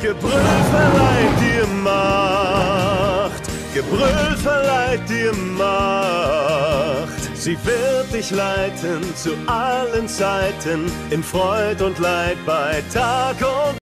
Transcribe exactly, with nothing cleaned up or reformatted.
Gebrüll verleiht dir Macht, Gebrüll verleiht dir Macht. Sie wird dich leiten zu allen Zeiten, in Freud und Leid, bei Tag und